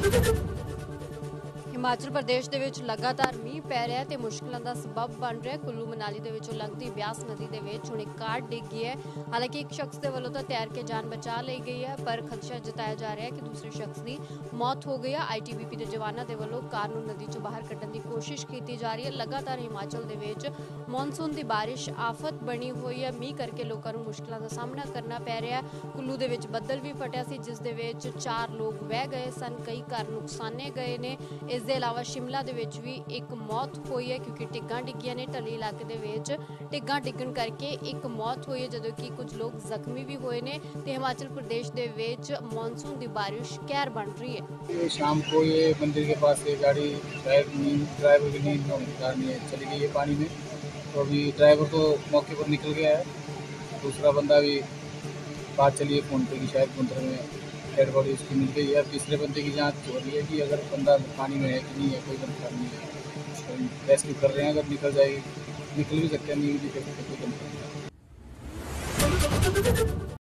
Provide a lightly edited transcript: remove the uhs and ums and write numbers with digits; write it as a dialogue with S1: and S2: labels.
S1: ਹਿਮਾਚਲ ਪ੍ਰਦੇਸ਼ ਦੇ ਵਿੱਚ ਲਗਾਤਾਰ ਮੀਂਹ ਪੈ ਰਿਹਾ ਤੇ ਮੁਸ਼ਕਲਾਂ ਦਾ ਸਬਬ ਬਣ ਰਿਹਾ। ਕੁੱਲੂ ਮਨਾਲੀ ਦੇ ਵਿੱਚੋਂ ਲੰਘਦੀ ਬਿਆਸ ਨਦੀ ਦੇ ਵਿੱਚ ਹੁਣ ਇੱਕ ਕਾਰ ਡਿੱਗ ਗਈ ਹੈ। ਹਾਲਾਂਕਿ ਇੱਕ ਸ਼ਖਸ ਦੇ ਵੱਲੋਂ ਤਾਂ ਤੈਰ ਕੇ ਜਾਨ ਬਚਾ ਲਈ ਗਈ ਹੈ, ਪਰ ਖਦਸ਼ਾ ਜਤਾਇਆ ਜਾ ਰਿਹਾ ਹੈ ਕਿ ਦੂਸਰੇ ਸ਼ਖਸ ਦੀ ਮੌਤ ਹੋ ਗਈ ਹੈ। ਆਈਟੀਬੀਪੀ ਦੇ ਜਵਾਨਾਂ ਦੇ ਵੱਲੋਂ ਕਾਰ ਨੂੰ ਨਦੀ ਚੋਂ ਬਾਹਰ ਕੱਢਣ ਦੀ ਕੋਸ਼ਿਸ਼ ਕੀਤੀ ਜਾ ਰਹੀ ਹੈ। ਲਗਾਤਾਰ ਹਿਮਾਚਲ ਦੇ ਵਿੱਚ ਮੌਨਸੂਨ ਦੀ ਬਾਰਿਸ਼ ਆਫਤ ਬਣੀ ਹੋਈ ਹੈ। ਮੀਂਹ ਕਰਕੇ ਲੋਕਾਂ ਨੂੰ ਮੁਸ਼ਕਲਾਂ ਦਾ ਸਾਹਮਣਾ ਕਰਨਾ ਪੈ ਰਿਹਾ ਹੈ। ਕੁੱਲੂ ਦੇ ਵਿੱਚ ਬੱਦਲ ਵੀ ਫਟਿਆ ਸੀ, ਜਿਸ ਦੇ ਵਿੱਚ 4 ਲੋਕ ਵਹਿ ਗਏ ਸਨ, ਕਈ ਘਰ ਨੁਕਸਾਨੇ ਗਏ ਨੇ। ਇਸ ਦੇ ਇਲਾਵਾ शिमला ਦੇ ਵਿੱਚ ਵੀ ਇੱਕ ਮੌਤ ਹੋਈ ਹੈ, ਕਿਉਂਕਿ ਟਿੱਗਾਂ ਡਿੱਗੀਆਂ ਨੇ। ਢਲੀ ਇਲਾਕੇ ਦੇ ਵਿੱਚ ਟਿੱਗਾਂ ਡਿੱਗਣ ਕਰਕੇ ਇੱਕ ਮੌਤ ਹੋਈ ਹੈ, ਜਦੋਂ ਕਿ ਕੁਝ ਲੋਕ ਜ਼ਖਮੀ ਵੀ ਹੋਏ ਨੇ। ਤੇ ਹਿਮਾचल प्रदेश ਦੇ ਵਿੱਚ मॉनसून ਦੀ बारिश कहर बन रही है।
S2: शाम को ये मंदिर के पास से गाड़ी ड्राइवर की नींद चली गई है पानी में, तो अभी ड्राइवर तो मौके पर निकल गया है। दूसरा बंदा भी बात चली है फ़ोन पे कि शायद गुंदर में डेड बॉडी उसकी मिल गई है। अब तीसरे बंदे की जांच हो रही है कि अगर बंदा पानी में है कि नहीं है, कोई बंदा नहीं है, तो रेस्क्यू कर रहे हैं। अगर निकल जाएगी, निकल भी सकते हैं, नहीं भी कर सकते, कोई बंदा।